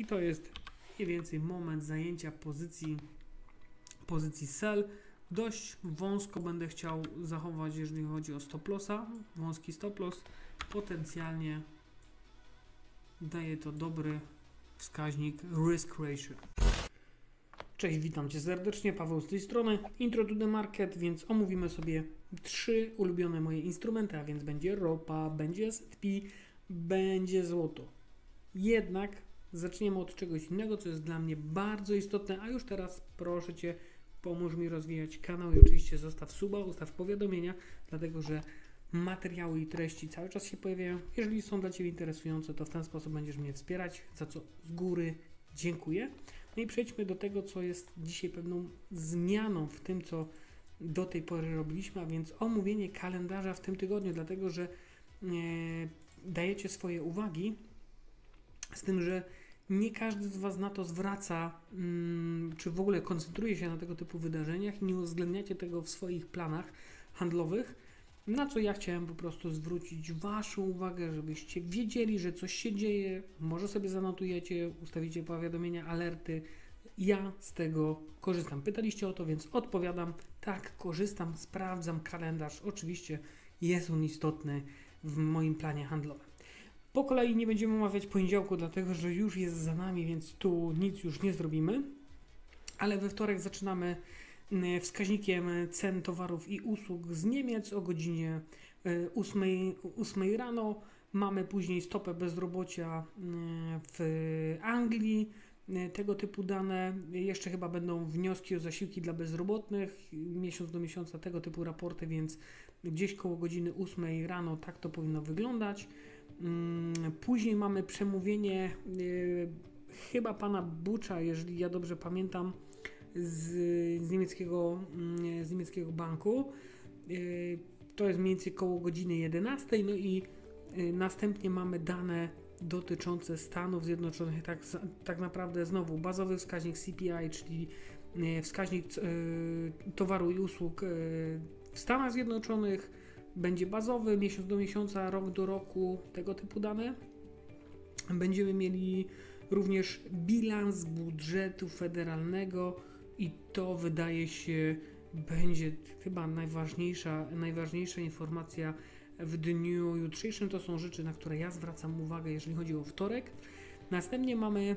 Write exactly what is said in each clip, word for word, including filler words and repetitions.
to jest mniej więcej moment zajęcia pozycji, pozycji sell. Dość wąsko będę chciał zachować, jeżeli chodzi o stop lossa, wąski stop loss. Potencjalnie daje to dobry wskaźnik risk ratio. Cześć, witam Cię serdecznie, Paweł z tej strony, Intro to the Market, więc omówimy sobie trzy ulubione moje instrumenty, a więc będzie ropa, będzie S and P, będzie złoto. Jednak zaczniemy od czegoś innego, co jest dla mnie bardzo istotne, a już teraz proszę Cię, pomóż mi rozwijać kanał i oczywiście zostaw suba, ustaw powiadomienia, dlatego że materiały i treści cały czas się pojawiają. Jeżeli są dla Ciebie interesujące, to w ten sposób będziesz mnie wspierać, za co z góry dziękuję. No i przejdźmy do tego, co jest dzisiaj pewną zmianą w tym, co do tej pory robiliśmy, a więc omówienie kalendarza w tym tygodniu, dlatego że e, dajecie swoje uwagi, z tym, że nie każdy z Was na to zwraca, mm, czy w ogóle koncentruje się na tego typu wydarzeniach i nie uwzględniacie tego w swoich planach handlowych, na co ja chciałem po prostu zwrócić Waszą uwagę, żebyście wiedzieli, że coś się dzieje, może sobie zanotujecie, ustawicie powiadomienia, alerty. Ja z tego korzystam. Pytaliście o to, więc odpowiadam. Tak, korzystam, sprawdzam kalendarz. Oczywiście jest on istotny w moim planie handlowym. Po kolei nie będziemy omawiać poniedziałku, dlatego że już jest za nami, więc tu nic już nie zrobimy. Ale we wtorek zaczynamy wskaźnikiem cen towarów i usług z Niemiec o godzinie ósmej rano. Mamy później stopę bezrobocia w Anglii, tego typu dane. Jeszcze chyba będą wnioski o zasiłki dla bezrobotnych, miesiąc do miesiąca tego typu raporty, więc gdzieś koło godziny ósmej rano tak to powinno wyglądać. Później mamy przemówienie chyba pana Bucha, jeżeli ja dobrze pamiętam, Z, z, niemieckiego, z niemieckiego banku. To jest mniej więcej koło godziny jedenastej. No i następnie mamy dane dotyczące Stanów Zjednoczonych. Tak, tak naprawdę znowu bazowy wskaźnik C P I, czyli wskaźnik towaru i usług w Stanach Zjednoczonych. Będzie bazowy, miesiąc do miesiąca, rok do roku, tego typu dane. Będziemy mieli również bilans budżetu federalnego i to wydaje się będzie chyba najważniejsza, najważniejsza informacja w dniu jutrzejszym. To są rzeczy, na które ja zwracam uwagę, jeżeli chodzi o wtorek. Następnie mamy,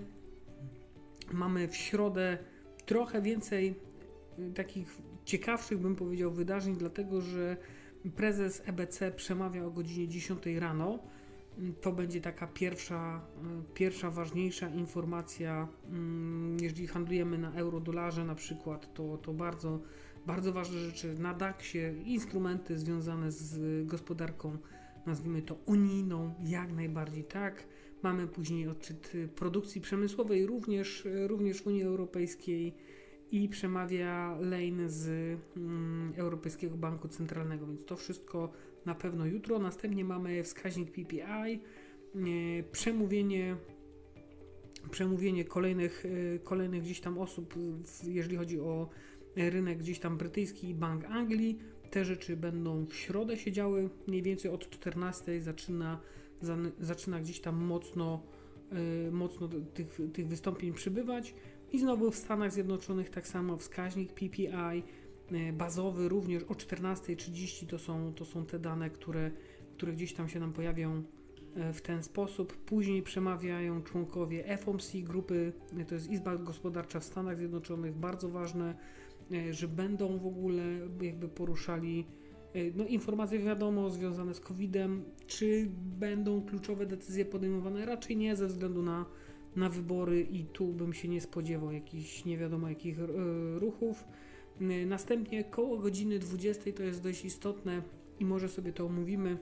mamy w środę trochę więcej takich ciekawszych, bym powiedział, wydarzeń, dlatego że prezes E B C przemawia o godzinie dziesiątej rano. To będzie taka pierwsza, pierwsza ważniejsza informacja, jeżeli handlujemy na euro-dolarze na przykład, to, to bardzo, bardzo ważne rzeczy na daksie, instrumenty związane z gospodarką, nazwijmy to unijną, jak najbardziej tak. Mamy później odczyt produkcji przemysłowej również, również w Unii Europejskiej i przemawia Lane z um, Europejskiego Banku Centralnego, więc to wszystko na pewno jutro. Następnie mamy wskaźnik P P I, e, przemówienie, przemówienie kolejnych, e, kolejnych gdzieś tam osób, w, jeżeli chodzi o rynek gdzieś tam brytyjski i Bank Anglii. Te rzeczy będą w środę się działy, mniej więcej od czternastej zaczyna, za, zaczyna gdzieś tam mocno, e, mocno tych, tych wystąpień przybywać. I znowu w Stanach Zjednoczonych tak samo wskaźnik P P I bazowy również o czternastej trzydzieści to są, to są te dane, które, które gdzieś tam się nam pojawią w ten sposób. Później przemawiają członkowie F O M C grupy, to jest Izba Gospodarcza w Stanach Zjednoczonych, bardzo ważne, że będą w ogóle jakby poruszali no, informacje wiadomo związane z kowidem, czy będą kluczowe decyzje podejmowane, raczej nie ze względu na na wybory i tu bym się nie spodziewał jakichś nie wiadomo jakich e, ruchów. Następnie koło godziny dwudziestej to jest dość istotne i może sobie to omówimy,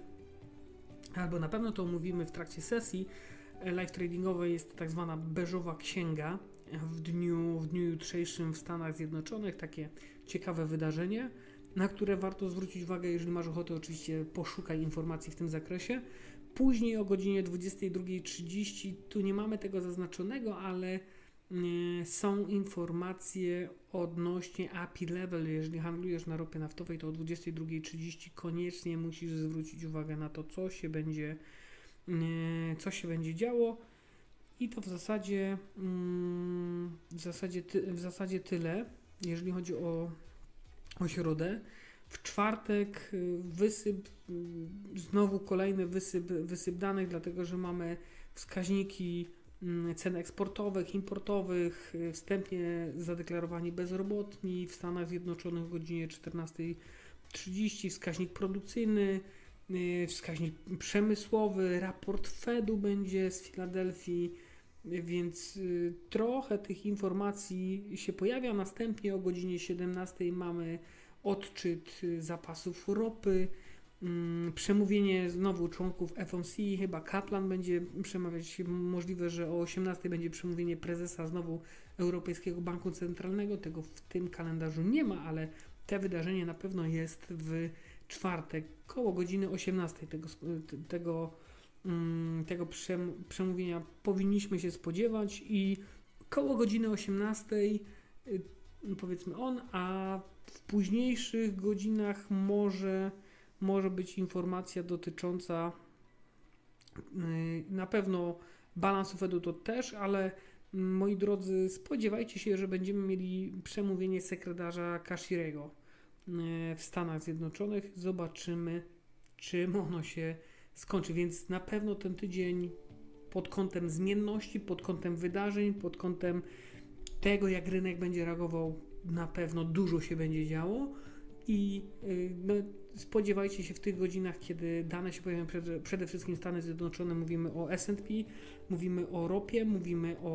albo na pewno to omówimy w trakcie sesji live tradingowej. Jest tak zwana beżowa księga w dniu, w dniu jutrzejszym w Stanach Zjednoczonych, takie ciekawe wydarzenie, na które warto zwrócić uwagę. Jeżeli masz ochotę, oczywiście poszukaj informacji w tym zakresie. Później o godzinie dwudziestej drugiej trzydzieści, tu nie mamy tego zaznaczonego, ale y, są informacje odnośnie A P I level. Jeżeli handlujesz na ropie naftowej, to o dwudziestej drugiej trzydzieści koniecznie musisz zwrócić uwagę na to, co się będzie, y, co się będzie działo. I to w zasadzie, mm, w zasadzie, ty, w zasadzie tyle, jeżeli chodzi o, o środę. W czwartek wysyp, znowu kolejny wysyp, wysyp danych, dlatego że mamy wskaźniki cen eksportowych, importowych, wstępnie zadeklarowani bezrobotni w Stanach Zjednoczonych o godzinie czternasta trzydzieści, wskaźnik produkcyjny, wskaźnik przemysłowy, raport Fedu będzie z Filadelfii, więc trochę tych informacji się pojawia. Następnie o godzinie siedemnastej mamy odczyt zapasów ropy, przemówienie znowu członków F O M C, chyba Kaplan będzie przemawiać, możliwe, że o osiemnastej będzie przemówienie prezesa znowu Europejskiego Banku Centralnego, tego w tym kalendarzu nie ma, ale te wydarzenie na pewno jest w czwartek, koło godziny osiemnastej tego, tego, tego przemówienia powinniśmy się spodziewać i koło godziny osiemnastej powiedzmy on, a w późniejszych godzinach może, może być informacja dotycząca na pewno balansu Fedu to też, ale moi drodzy, spodziewajcie się, że będziemy mieli przemówienie sekretarza Kashirego w Stanach Zjednoczonych. Zobaczymy, czym ono się skończy, więc na pewno ten tydzień pod kątem zmienności, pod kątem wydarzeń, pod kątem tego, jak rynek będzie reagował, na pewno dużo się będzie działo i no, spodziewajcie się w tych godzinach, kiedy dane się pojawią, przede, przede wszystkim Stany Zjednoczone, mówimy o S and P, mówimy o ropie, mówimy o,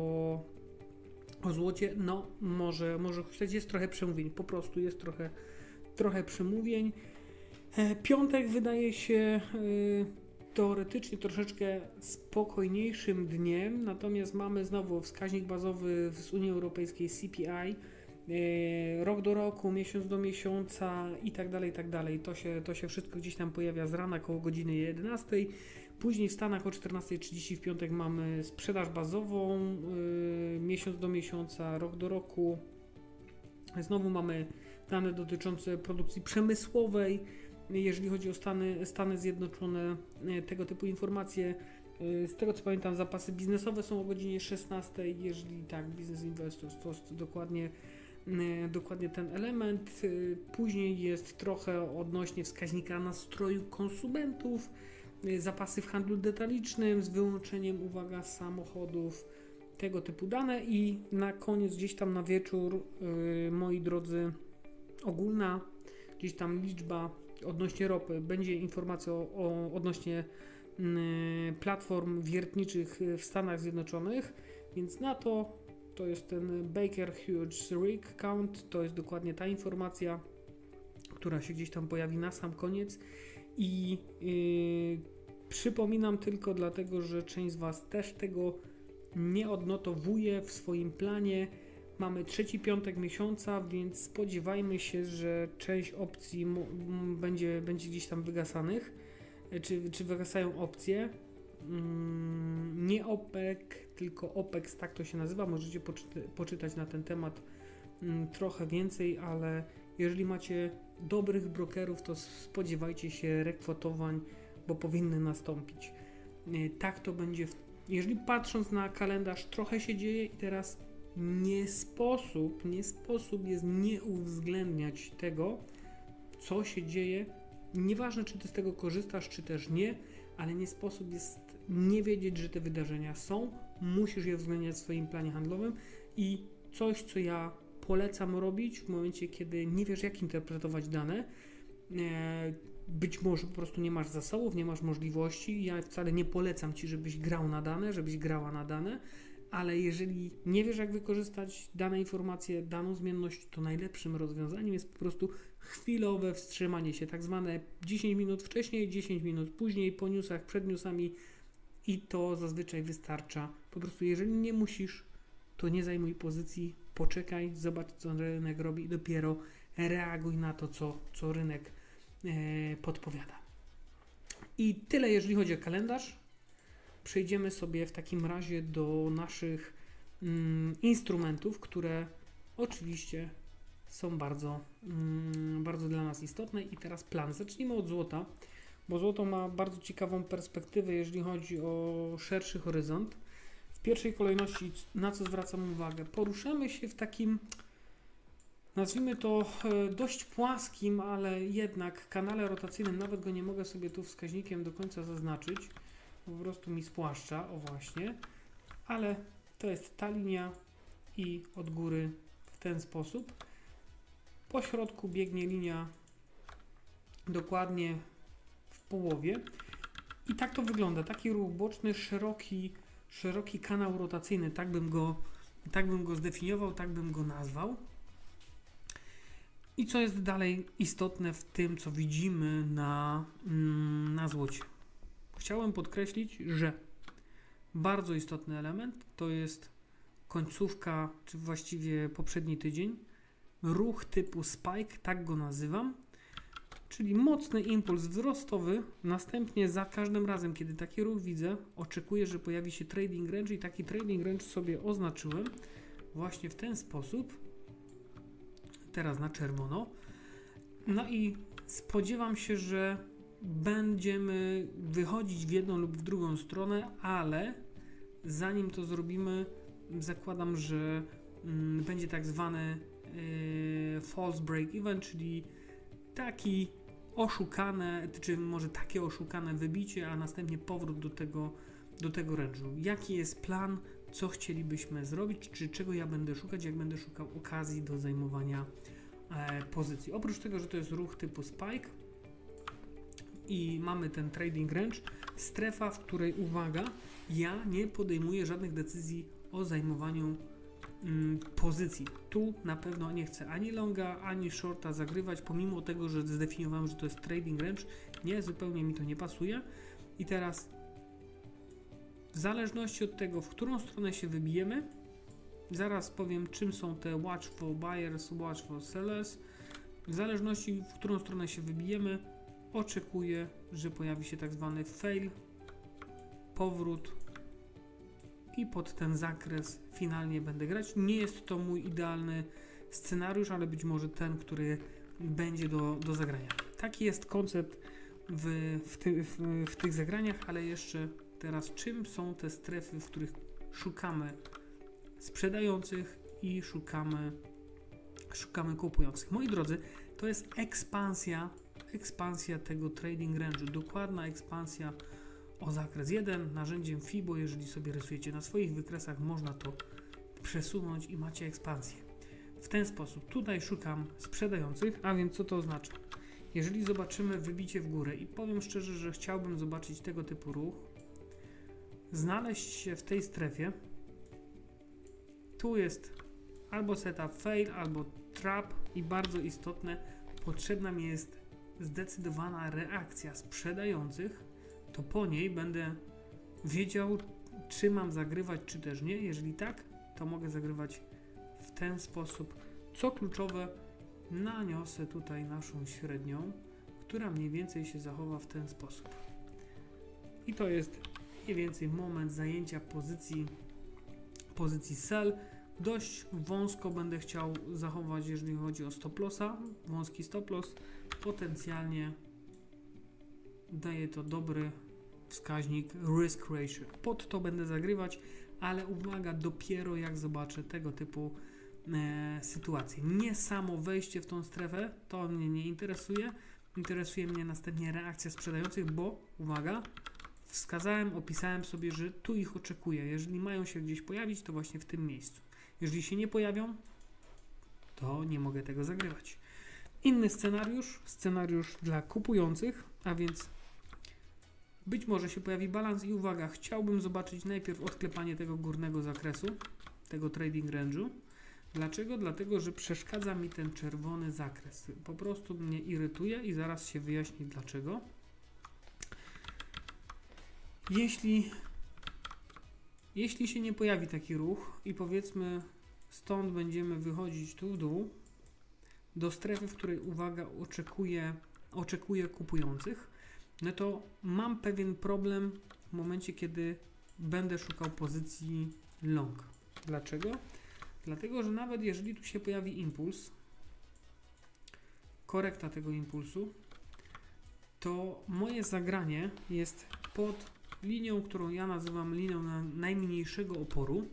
o złocie, no może, może jest trochę przemówień, po prostu jest trochę, trochę przemówień. Piątek wydaje się teoretycznie troszeczkę spokojniejszym dniem, natomiast mamy znowu wskaźnik bazowy z Unii Europejskiej C P I, rok do roku, miesiąc do miesiąca i tak dalej, i tak dalej. To się, to się wszystko gdzieś tam pojawia z rana koło godziny jedenastej. Później w Stanach o czternasta trzydzieści w piątek mamy sprzedaż bazową, yy, miesiąc do miesiąca, rok do roku. Znowu mamy dane dotyczące produkcji przemysłowej. Jeżeli chodzi o Stany, Stany Zjednoczone, tego typu informacje. Z tego co pamiętam, zapasy biznesowe są o godzinie szesnastej. Jeżeli tak, Business Investors to jest dokładnie, dokładnie ten element. Później jest trochę odnośnie wskaźnika nastroju konsumentów, zapasy w handlu detalicznym z wyłączeniem, uwaga, samochodów, tego typu dane i na koniec gdzieś tam na wieczór, yy, moi drodzy, ogólna gdzieś tam liczba odnośnie ropy, będzie informacja o, o odnośnie yy, platform wiertniczych w Stanach Zjednoczonych, więc na to to jest ten Baker Hughes Rig Count, to jest dokładnie ta informacja, która się gdzieś tam pojawi na sam koniec i yy, przypominam tylko dlatego, że część z Was też tego nie odnotowuje w swoim planie. Mamy trzeci piątek miesiąca, więc spodziewajmy się, że część opcji m- będzie, będzie gdzieś tam wygasanych, czy, czy wygasają opcje. Mm, nie OPEC, tylko OPEX, tak to się nazywa. Możecie poczy- poczytać na ten temat mm, trochę więcej, ale jeżeli macie dobrych brokerów, to spodziewajcie się rekwotowań, bo powinny nastąpić. Yy, tak to będzie w Jeżeli patrząc na kalendarz, trochę się dzieje i teraz nie sposób, nie sposób jest nie uwzględniać tego, co się dzieje. Nieważne, czy ty z tego korzystasz, czy też nie, ale nie sposób jest nie wiedzieć, że te wydarzenia są. Musisz je uwzględniać w swoim planie handlowym i coś, co ja polecam robić w momencie, kiedy nie wiesz, jak interpretować dane, e, być może po prostu nie masz zasobów, nie masz możliwości. Ja wcale nie polecam Ci, żebyś grał na dane, żebyś grała na dane, ale jeżeli nie wiesz, jak wykorzystać dane informacje, daną zmienność, to najlepszym rozwiązaniem jest po prostu chwilowe wstrzymanie się, tak zwane dziesięć minut wcześniej, dziesięć minut później, po newsach, przed newsami i to zazwyczaj wystarcza. Po prostu jeżeli nie musisz, to nie zajmuj pozycji, poczekaj, zobacz, co rynek robi i dopiero reaguj na to, co, co rynek podpowiada. I tyle, jeżeli chodzi o kalendarz. Przejdziemy sobie w takim razie do naszych mm, instrumentów, które oczywiście są bardzo, mm, bardzo dla nas istotne. I teraz plan. Zacznijmy od złota, bo złoto ma bardzo ciekawą perspektywę, jeżeli chodzi o szerszy horyzont. W pierwszej kolejności, na co zwracam uwagę, poruszamy się w takim, nazwijmy to dość płaskim, ale jednak kanale rotacyjnym, nawet go nie mogę sobie tu wskaźnikiem do końca zaznaczyć, po prostu mi spłaszcza, o właśnie, ale to jest ta linia i od góry w ten sposób. Po środku biegnie linia dokładnie w połowie i tak to wygląda, taki ruch boczny, szeroki, szeroki kanał rotacyjny, tak bym go, tak bym go zdefiniował, tak bym go nazwał. I co jest dalej istotne w tym, co widzimy na, na złocie? Chciałem podkreślić, że bardzo istotny element to jest końcówka, czy właściwie poprzedni tydzień, ruch typu spike, tak go nazywam, czyli mocny impuls wzrostowy, następnie za każdym razem, kiedy taki ruch widzę, oczekuję, że pojawi się trading range i taki trading range sobie oznaczyłem właśnie w ten sposób, teraz na czerwono. No i spodziewam się, że będziemy wychodzić w jedną lub w drugą stronę, ale zanim to zrobimy, zakładam, że mm, będzie tak zwany yy, false break even, czyli taki oszukane, czy może takie oszukane wybicie, a następnie powrót do tego, do tego range'u. Jaki jest plan, co chcielibyśmy zrobić, czy czego ja będę szukać, jak będę szukał okazji do zajmowania e, pozycji. Oprócz tego, że to jest ruch typu spike i mamy ten trading range, strefa, w której, uwaga, ja nie podejmuję żadnych decyzji o zajmowaniu mm, pozycji. Tu na pewno nie chcę ani longa, ani shorta zagrywać, pomimo tego, że zdefiniowałem, że to jest trading range. Nie, zupełnie mi to nie pasuje. I teraz w zależności od tego, w którą stronę się wybijemy, zaraz powiem, czym są te watch for buyers, watch for sellers. W zależności, w którą stronę się wybijemy, oczekuję, że pojawi się tak zwany fail, powrót i pod ten zakres finalnie będę grać. Nie jest to mój idealny scenariusz, ale być może ten, który będzie do, do zagrania. Taki jest koncept w, w, ty, w, w tych zagraniach, ale jeszcze teraz czym są te strefy, w których szukamy sprzedających i szukamy, szukamy kupujących. Moi drodzy, to jest ekspansja, ekspansja tego trading range'u, dokładna ekspansja o zakres jeden, narzędziem FIBO, jeżeli sobie rysujecie na swoich wykresach, można to przesunąć i macie ekspansję. W ten sposób tutaj szukam sprzedających, a więc co to oznacza? Jeżeli zobaczymy wybicie w górę i powiem szczerze, że chciałbym zobaczyć tego typu ruch, znaleźć się w tej strefie, tu jest albo setup fail, albo trap i bardzo istotne, potrzebna mi jest zdecydowana reakcja sprzedających, to po niej będę wiedział, czy mam zagrywać, czy też nie. Jeżeli tak, to mogę zagrywać w ten sposób. Co kluczowe, naniosę tutaj naszą średnią, która mniej więcej się zachowa w ten sposób. I to jest mniej więcej moment zajęcia pozycji, pozycji sell. Dość wąsko będę chciał zachować, jeżeli chodzi o stop lossa, wąski stop loss. Potencjalnie daje to dobry wskaźnik risk ratio. Pod to będę zagrywać, ale uwaga, dopiero jak zobaczę tego typu e, sytuacje. Nie samo wejście w tą strefę, to mnie nie interesuje. Interesuje mnie następnie reakcja sprzedających, bo uwaga, wskazałem, opisałem sobie, że tu ich oczekuję. Jeżeli mają się gdzieś pojawić, to właśnie w tym miejscu. Jeżeli się nie pojawią, to nie mogę tego zagrywać. Inny scenariusz, scenariusz dla kupujących, a więc być może się pojawi balans i uwaga, chciałbym zobaczyć najpierw odklepanie tego górnego zakresu, tego trading range'u. Dlaczego? Dlatego, że przeszkadza mi ten czerwony zakres. Po prostu mnie irytuje i zaraz się wyjaśni dlaczego. Jeśli, jeśli się nie pojawi taki ruch i powiedzmy stąd będziemy wychodzić tu w dół, do strefy, w której uwaga, oczekuję, oczekuję kupujących, no to mam pewien problem w momencie, kiedy będę szukał pozycji long. Dlaczego? Dlatego, że nawet jeżeli tu się pojawi impuls, korekta tego impulsu, to moje zagranie jest pod linią, którą ja nazywam linią na najmniejszego oporu.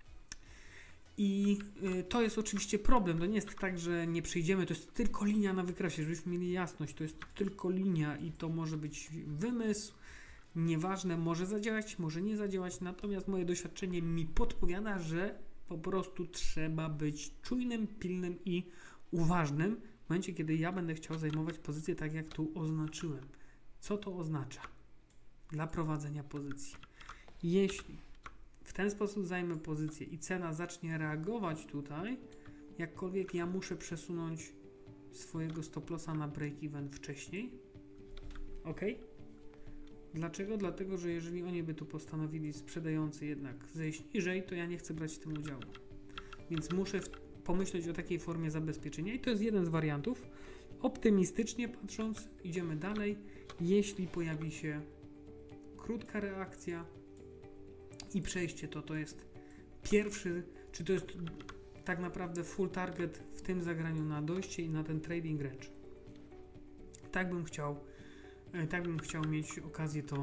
I y, to jest oczywiście problem. To nie jest tak, że nie przejdziemy, to jest tylko linia na wykresie, żebyśmy mieli jasność. To jest tylko linia i to może być wymysł. Nieważne, może zadziałać, może nie zadziałać. Natomiast moje doświadczenie mi podpowiada, że po prostu trzeba być czujnym, pilnym i uważnym w momencie, kiedy ja będę chciał zajmować pozycję tak, jak tu oznaczyłem. Co to oznacza dla prowadzenia pozycji? Jeśli w ten sposób zajmę pozycję i cena zacznie reagować tutaj, jakkolwiek ja muszę przesunąć swojego stop lossa na break-even wcześniej. Ok? Dlaczego? Dlatego, że jeżeli oni by tu postanowili, sprzedający jednak zejść niżej, to ja nie chcę brać w tym udziału. Więc muszę w, pomyśleć o takiej formie zabezpieczenia i to jest jeden z wariantów. Optymistycznie patrząc, idziemy dalej. Jeśli pojawi się krótka reakcja i przejście, to to jest pierwszy, czy to jest tak naprawdę full target w tym zagraniu na dojście i na ten trading range. Tak bym chciał Tak bym chciał mieć okazję to,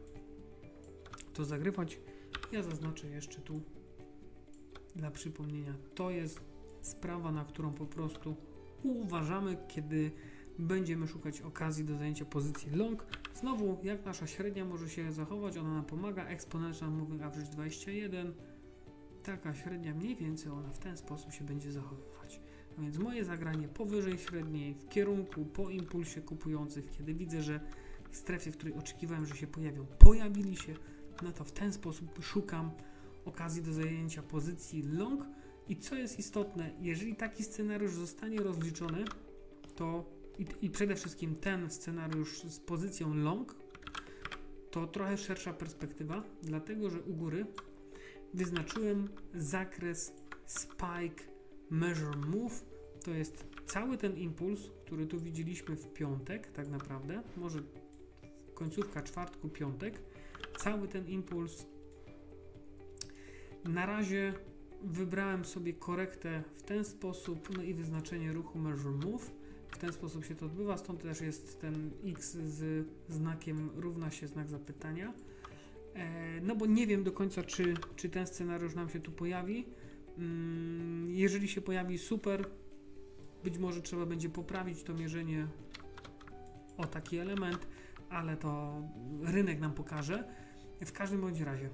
to zagrywać. Ja zaznaczę jeszcze tu dla przypomnienia. To jest sprawa, na którą po prostu uważamy, kiedy będziemy szukać okazji do zajęcia pozycji long. Znowu, jak nasza średnia może się zachować, ona nam pomaga. Exponential Moving Average dwadzieścia jeden. Taka średnia mniej więcej ona w ten sposób się będzie zachowywać. A więc moje zagranie powyżej średniej, w kierunku, po impulsie kupujących, kiedy widzę, że w strefie, w której oczekiwałem, że się pojawią, pojawili się, no to w ten sposób szukam okazji do zajęcia pozycji long. I co jest istotne, jeżeli taki scenariusz zostanie rozliczony, to i, i przede wszystkim ten scenariusz z pozycją long, to trochę szersza perspektywa, dlatego że u góry wyznaczyłem zakres spike measure move. To jest cały ten impuls, który tu widzieliśmy w piątek, tak naprawdę, może końcówka czwartku, piątek, cały ten impuls. Na razie wybrałem sobie korektę w ten sposób, no i wyznaczenie ruchu measure move. W ten sposób się to odbywa, stąd też jest ten X z znakiem równa się znak zapytania. E, no bo nie wiem do końca, czy, czy ten scenariusz nam się tu pojawi. Mm, jeżeli się pojawi, super. Być może trzeba będzie poprawić to mierzenie o taki element, ale to rynek nam pokaże. W każdym bądź razie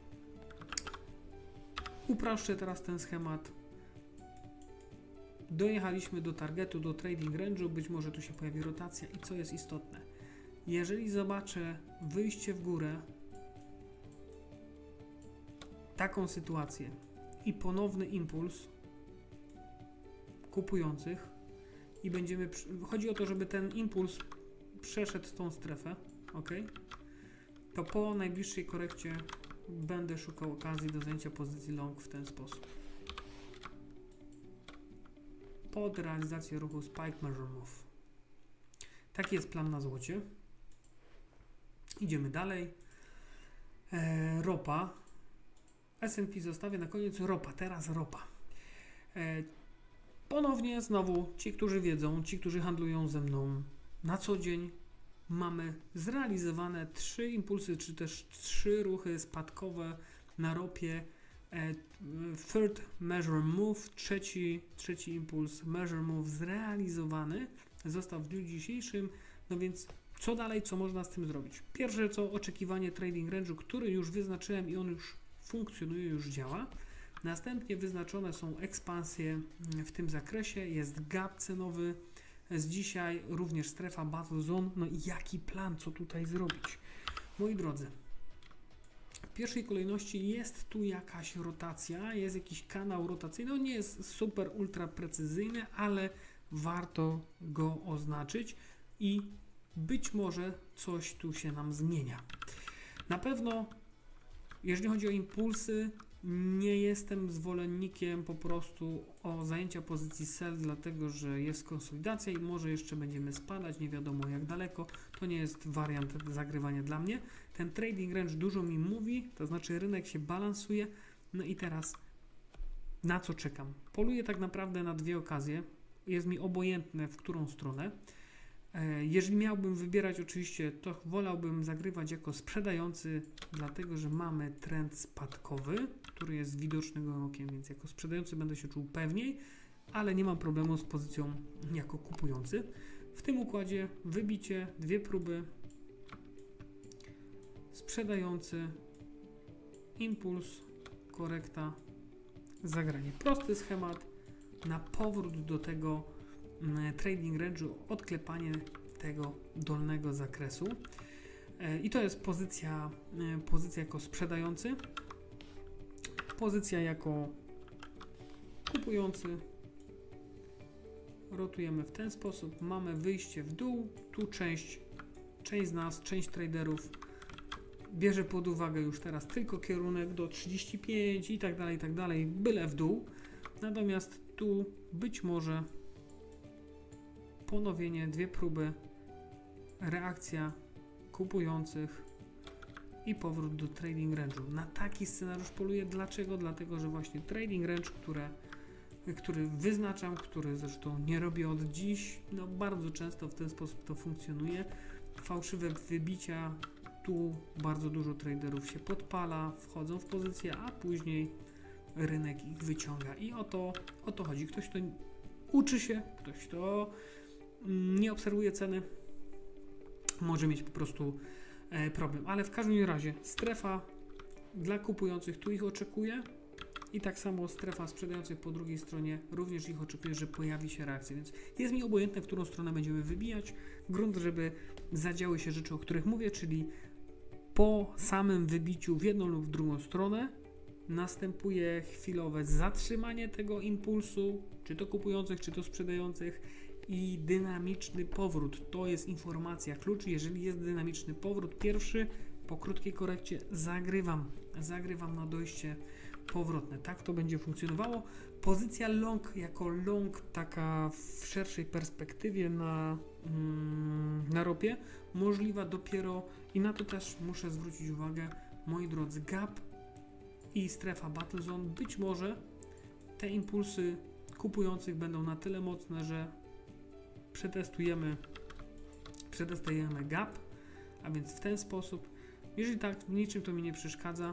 uproszczę teraz ten schemat. Dojechaliśmy do targetu, do trading range'u, być może tu się pojawi rotacja i co jest istotne, jeżeli zobaczę wyjście w górę, taką sytuację i ponowny impuls kupujących i będziemy, chodzi o to, żeby ten impuls przeszedł tą strefę, ok, to po najbliższej korekcie będę szukał okazji do zajęcia pozycji long w ten sposób. Pod realizację ruchu Spike Measure Move. Taki jest plan na złocie. Idziemy dalej. E, ropa. S and P zostawię na koniec. Ropa. Teraz ropa. E, ponownie znowu ci, którzy wiedzą, ci, którzy handlują ze mną na co dzień, mamy zrealizowane trzy impulsy, czy też trzy ruchy spadkowe na ropie. E, third measure move, trzeci, trzeci impuls measure move zrealizowany został w dniu dzisiejszym. No więc co dalej, co można z tym zrobić? Pierwsze co, oczekiwanie trading range'u, który już wyznaczyłem i on już funkcjonuje, już działa. Następnie wyznaczone są ekspansje w tym zakresie, jest gap cenowy z dzisiaj, również strefa battle zone. No i jaki plan, co tutaj zrobić? Moi drodzy, w pierwszej kolejności jest tu jakaś rotacja, jest jakiś kanał rotacyjny, on nie jest super ultra precyzyjny, ale warto go oznaczyć i być może coś tu się nam zmienia. Na pewno, jeżeli chodzi o impulsy, nie jestem zwolennikiem po prostu o zajęcia pozycji sell, dlatego że jest konsolidacja i może jeszcze będziemy spadać, nie wiadomo jak daleko. To nie jest wariant zagrywania dla mnie. Ten trading range dużo mi mówi, to znaczy rynek się balansuje. No i teraz na co czekam? Poluję tak naprawdę na dwie okazje. Jest mi obojętne, w którą stronę. Jeżeli miałbym wybierać, oczywiście, to wolałbym zagrywać jako sprzedający, dlatego że mamy trend spadkowy, który jest widoczny gołym okiem, więc jako sprzedający będę się czuł pewniej, ale nie mam problemu z pozycją jako kupujący. W tym układzie wybicie, dwie próby, sprzedający, impuls, korekta, zagranie. Prosty schemat na powrót do tego trading range'u, odklepanie tego dolnego zakresu. I to jest pozycja, pozycja jako sprzedający, pozycja jako kupujący. Rotujemy w ten sposób, mamy wyjście w dół, tu część, część z nas, część traderów bierze pod uwagę już teraz tylko kierunek do trzydziestu pięciu i tak dalej, i tak dalej, byle w dół. Natomiast tu być może ponowienie, dwie próby, reakcja kupujących i powrót do trading range'u. Na taki scenariusz poluję. Dlaczego? Dlatego, że właśnie trading range, które, który wyznaczam, który zresztą nie robię od dziś, no bardzo często w ten sposób to funkcjonuje. Fałszywe wybicia, tu bardzo dużo traderów się podpala, wchodzą w pozycję, a później rynek ich wyciąga. I o to, o to chodzi. Ktoś, kto uczy się, ktoś, kto nie obserwuje ceny, może mieć po prostu e, problem. Ale w każdym razie strefa dla kupujących tu ich oczekuje i tak samo strefa sprzedających po drugiej stronie również ich oczekuje, że pojawi się reakcja. Więc jest mi obojętne, w którą stronę będziemy wybijać. Grunt, żeby zadziały się rzeczy, o których mówię, czyli po samym wybiciu w jedną lub w drugą stronę następuje chwilowe zatrzymanie tego impulsu, czy to kupujących, czy to sprzedających, i dynamiczny powrót. To jest informacja klucz. Jeżeli jest dynamiczny powrót pierwszy, po krótkiej korekcie zagrywam, zagrywam na dojście powrotne. Tak to będzie funkcjonowało. Pozycja long jako long, taka w szerszej perspektywie na, mm, na ropie, możliwa dopiero, i na to też muszę zwrócić uwagę, moi drodzy, gap i strefa battle zone. Być może te impulsy kupujących będą na tyle mocne, że przetestujemy, przetestujemy gap, a więc w ten sposób, jeżeli tak, w niczym to mi nie przeszkadza,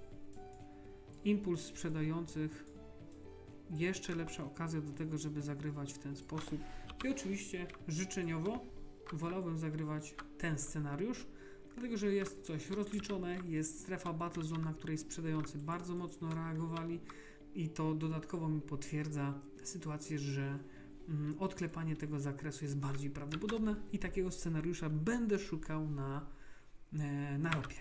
impuls sprzedających, jeszcze lepsza okazja do tego, żeby zagrywać w ten sposób. I oczywiście życzeniowo wolałbym zagrywać ten scenariusz, dlatego że jest coś rozliczone, jest strefa battle zone, na której sprzedający bardzo mocno reagowali i to dodatkowo mi potwierdza sytuację, że odklepanie tego zakresu jest bardziej prawdopodobne i takiego scenariusza będę szukał na, na ropie.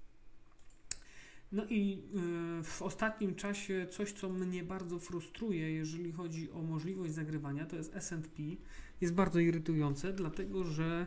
No i w ostatnim czasie coś, co mnie bardzo frustruje, jeżeli chodzi o możliwość zagrywania, to jest S and P. Jest bardzo irytujące, dlatego że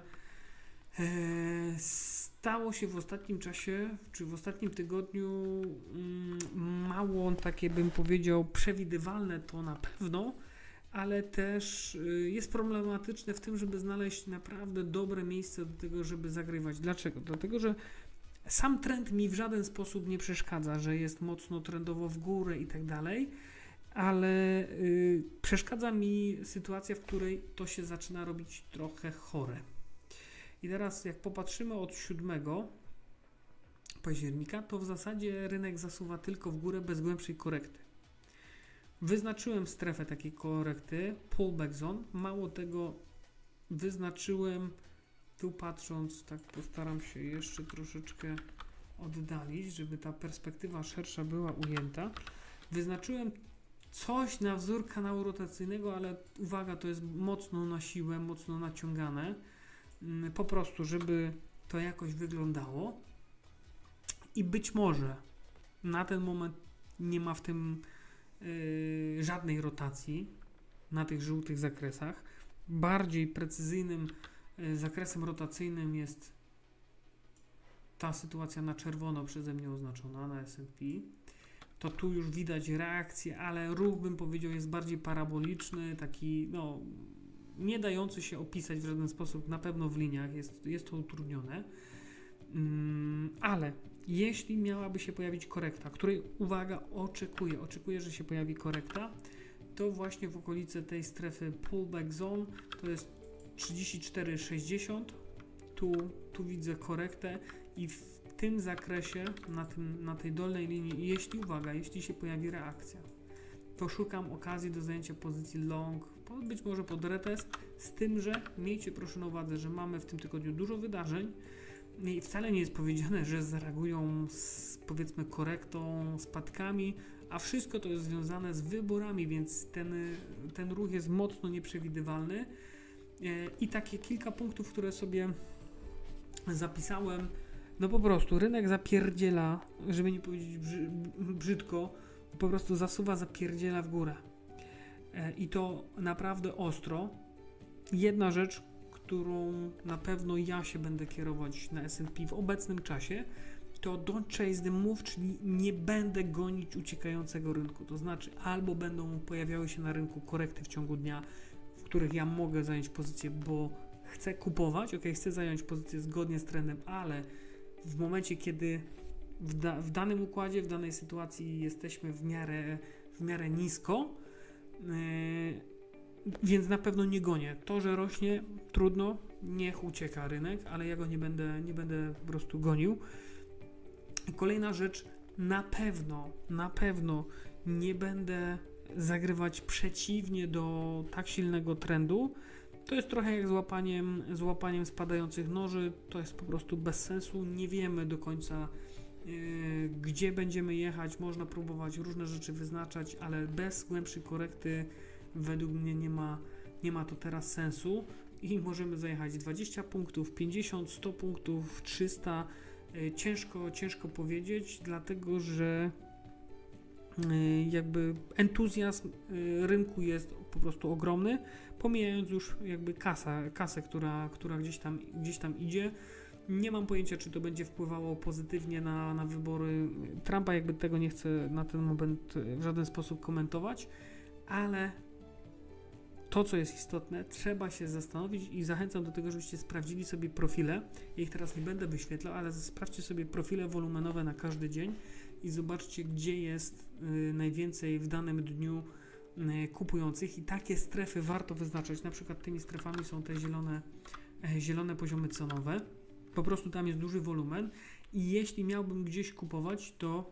stało się w ostatnim czasie, czy w ostatnim tygodniu mało, takie bym powiedział, przewidywalne to na pewno, ale też jest problematyczne w tym, żeby znaleźć naprawdę dobre miejsce do tego, żeby zagrywać. Dlaczego? Dlatego, że sam trend mi w żaden sposób nie przeszkadza, że jest mocno trendowo w górę i tak dalej, ale y, przeszkadza mi sytuacja, w której to się zaczyna robić trochę chore. I teraz jak popatrzymy od siódmego października, to w zasadzie rynek zasuwa tylko w górę bez głębszej korekty. Wyznaczyłem strefę takiej korekty, pullback zone, mało tego wyznaczyłem, tu patrząc, tak postaram się jeszcze troszeczkę oddalić, żeby ta perspektywa szersza była ujęta. Wyznaczyłem coś na wzór kanału rotacyjnego, ale uwaga, to jest mocno na siłę, mocno naciągane, po prostu, żeby to jakoś wyglądało. I być może na ten moment nie ma w tym yy, żadnej rotacji na tych żółtych zakresach. Bardziej precyzyjnym yy, zakresem rotacyjnym jest ta sytuacja na czerwono przeze mnie oznaczona na S and P. To tu już widać reakcję, ale ruch, bym powiedział, jest bardziej paraboliczny, taki no nie dający się opisać w żaden sposób, na pewno w liniach jest, jest to utrudnione. Mm, ale jeśli miałaby się pojawić korekta, której, uwaga, oczekuję, oczekuję, że się pojawi korekta, to właśnie w okolicy tej strefy pullback zone, to jest trzydzieści cztery sześćdziesiąt, tu, tu widzę korektę i w tym zakresie, na, tym, na tej dolnej linii, jeśli, uwaga, jeśli się pojawi reakcja, to szukam okazji do zajęcia pozycji long, być może pod retest, z tym, że miejcie proszę na uwadze, że mamy w tym tygodniu dużo wydarzeń i wcale nie jest powiedziane, że zareagują z, powiedzmy, korektą, spadkami, a wszystko to jest związane z wyborami, więc ten, ten ruch jest mocno nieprzewidywalny. I takie kilka punktów, które sobie zapisałem, no po prostu rynek zapierdziela, żeby nie powiedzieć brzy, brzydko, po prostu zasuwa, zapierdziela w górę. I to naprawdę ostro. Jedna rzecz, którą na pewno ja się będę kierować na S and P w obecnym czasie, to don't chase the move, czyli nie będę gonić uciekającego rynku. To znaczy albo będą pojawiały się na rynku korekty w ciągu dnia, w których ja mogę zająć pozycję, bo chcę kupować, ok, chcę zająć pozycję zgodnie z trendem, ale w momencie, kiedy w, da, w danym układzie, w danej sytuacji jesteśmy w miarę, w miarę nisko, yy, więc na pewno nie gonię. To, że rośnie, trudno, niech ucieka rynek, ale ja go nie będę, nie będę po prostu gonił. I kolejna rzecz, na pewno, na pewno nie będę zagrywać przeciwnie do tak silnego trendu. To jest trochę jak z łapaniem, z łapaniem spadających noży, to jest po prostu bez sensu, nie wiemy do końca yy, gdzie będziemy jechać, można próbować różne rzeczy wyznaczać, ale bez głębszej korekty według mnie nie ma, nie ma to teraz sensu i możemy zajechać dwadzieścia punktów, pięćdziesiąt, sto punktów, trzysta, yy, ciężko, ciężko powiedzieć, dlatego że jakby entuzjazm rynku jest po prostu ogromny, pomijając już jakby kasę, kasę która, która gdzieś tam, gdzieś tam idzie. Nie mam pojęcia, czy to będzie wpływało pozytywnie na, na wybory Trumpa, jakby tego nie chcę na ten moment w żaden sposób komentować, ale to, co jest istotne, trzeba się zastanowić i zachęcam do tego, żebyście sprawdzili sobie profile. Ja ich teraz nie będę wyświetlał, ale sprawdźcie sobie profile wolumenowe na każdy dzień i zobaczcie, gdzie jest y, najwięcej w danym dniu y, kupujących i takie strefy warto wyznaczać. Na przykład tymi strefami są te zielone, e, zielone poziomy cenowe. Po prostu tam jest duży wolumen i jeśli miałbym gdzieś kupować, to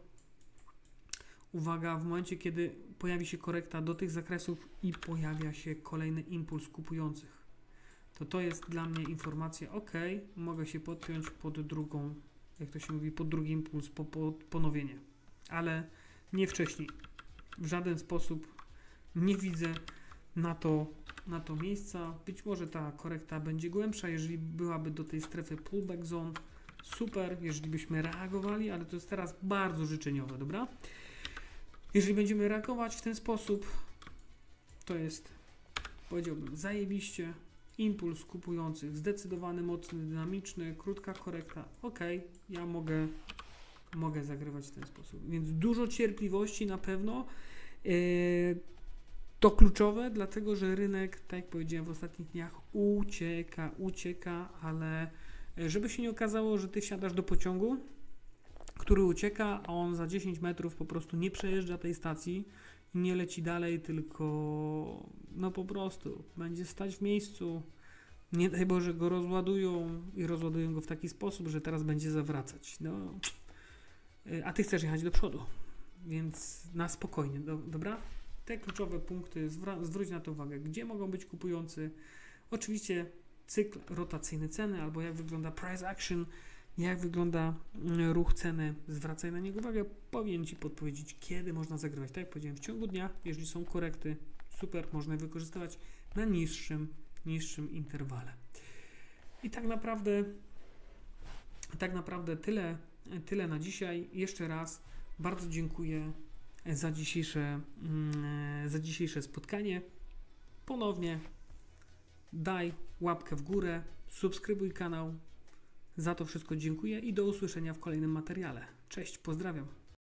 uwaga, w momencie, kiedy pojawi się korekta do tych zakresów i pojawia się kolejny impuls kupujących, to to jest dla mnie informacja, ok, mogę się podpiąć pod drugą, jak to się mówi, pod drugi impuls, po, po ponowienie, ale nie wcześniej. W żaden sposób nie widzę na to, na to miejsca. Być może ta korekta będzie głębsza, jeżeli byłaby do tej strefy pullback zone, super, jeżeli byśmy reagowali, ale to jest teraz bardzo życzeniowe, dobra? Jeżeli będziemy reagować w ten sposób, to jest, powiedziałbym, zajebiście, impuls kupujących, zdecydowany, mocny, dynamiczny, krótka korekta, ok, ja mogę, mogę zagrywać w ten sposób, więc dużo cierpliwości na pewno, yy, to kluczowe, dlatego, że rynek, tak jak powiedziałem w ostatnich dniach, ucieka, ucieka, ale żeby się nie okazało, że ty wsiadasz do pociągu, który ucieka, a on za dziesięć metrów po prostu nie przejeżdża tej stacji i nie leci dalej, tylko no po prostu będzie stać w miejscu, nie daj Boże go rozładują i rozładują go w taki sposób, że teraz będzie zawracać, no, a ty chcesz jechać do przodu, więc na spokojnie, do, dobra? Te kluczowe punkty, zwróć na to uwagę, gdzie mogą być kupujący, oczywiście cykl rotacyjny ceny, albo jak wygląda price action, jak wygląda ruch ceny, zwracaj na niego uwagę, powinien Ci podpowiedzieć, kiedy można zagrywać. Tak jak powiedziałem, w ciągu dnia, jeżeli są korekty, super, można je wykorzystywać na niższym, niższym interwale. I tak naprawdę, tak naprawdę tyle, tyle na dzisiaj. Jeszcze raz bardzo dziękuję za dzisiejsze, za dzisiejsze spotkanie. Ponownie daj łapkę w górę, subskrybuj kanał. Za to wszystko dziękuję i do usłyszenia w kolejnym materiale. Cześć, pozdrawiam.